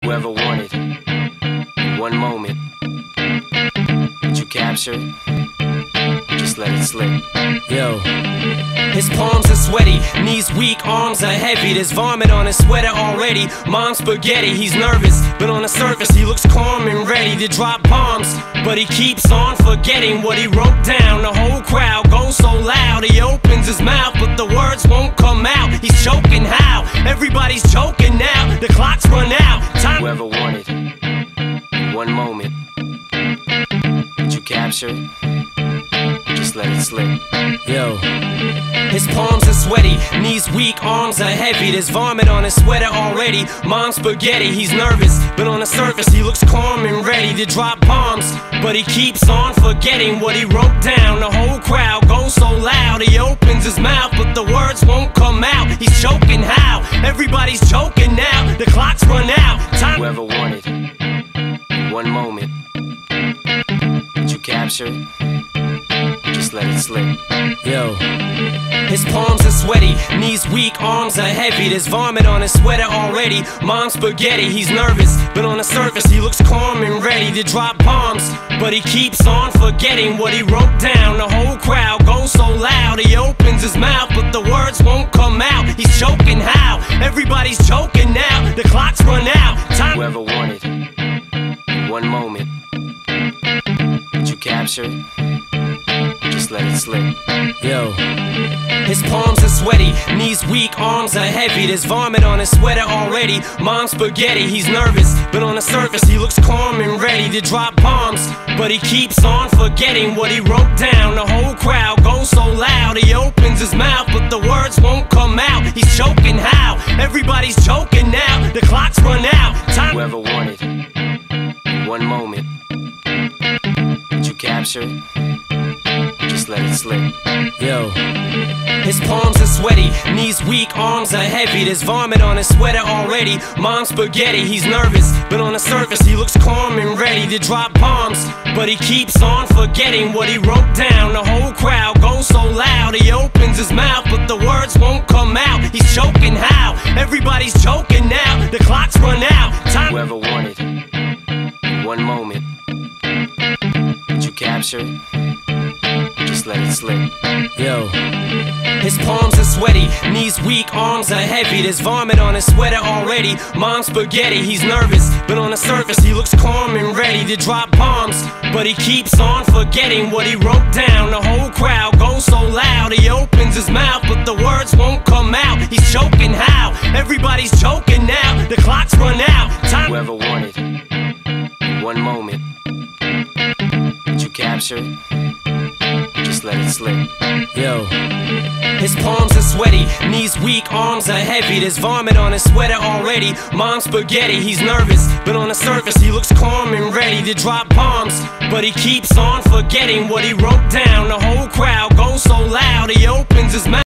Whoever wanted one moment that you captured, just let it slip. Yo. His palms are sweaty, knees weak, arms are heavy. There's vomit on his sweater already. Mom's spaghetti, he's nervous, but on the surface he looks calm and ready to drop bombs. But he keeps on forgetting what he wrote down. The whole crowd goes so loud, he opens his mouth, but the words won't come out. He's choking how? Everybody's choking now. The clock's run out. Time. Whoever wanted one moment that you captured, just let it slip. Yo. His palms are sweaty, knees weak, arms are heavy. There's vomit on his sweater already. Mom's spaghetti, he's nervous, but on the surface he looks calm and ready to drop bombs. But he keeps on forgetting what he wrote down. The whole crowd goes so loud, he opens his mouth, but the words won't come out. He's choking how? Everybody's choking now. The clock's run out. Time. Whoever wanted one moment that you captured, just let it slip. Yo. His palms are sweaty, knees weak, arms are heavy. There's vomit on his sweater already. Mom's spaghetti, he's nervous, but on the surface he looks calm and ready to drop bombs. But he keeps on forgetting what he wrote down. The whole crowd goes so loud, he opens his mouth, but the words won't come out. He's choking how? Everybody's choking now. The clock's run out. Time. Whoever wanted one moment that you captured, just let it slip. Yo. His palms are sweaty, knees weak, arms are heavy. There's vomit on his sweater already. Mom's spaghetti, he's nervous, but on the surface he looks calm and ready to drop bombs. But he keeps on forgetting what he wrote down. The whole crowd goes so loud, he opens his mouth, but the words won't come out. He's choking how? Everybody's choking now. The clock's run out. Time. Whoever wanted one moment that you captured, just let it slip. Yo. His palms are sweaty, knees weak, arms are heavy. There's vomit on his sweater already. Mom's spaghetti, he's nervous, but on the surface he looks calm and ready to drop bombs. But he keeps on forgetting what he wrote down. The whole crowd goes so loud, he opens his mouth, but the words won't come out. He's choking how? Everybody's choking now. The clock's run out. Time. Whoever wanted one moment that you captured, just let it slip. Yo. His palms are sweaty, knees weak, arms are heavy. There's vomit on his sweater already. Mom's spaghetti, he's nervous, but on the surface he looks calm and ready to drop bombs. But he keeps on forgetting what he wrote down. The whole crowd goes so loud, he opens his mouth, but the words won't come out. He's choking how? Everybody's choking now. The clock's run out. Time. Whoever wanted one moment that you captured, just let it slip. Yo. His palms are sweaty, knees weak, arms are heavy. There's vomit on his sweater already. Mom's spaghetti, he's nervous, but on the surface he looks calm and ready to drop bombs. But he keeps on forgetting what he wrote down. The whole crowd goes so loud, he opens his mouth.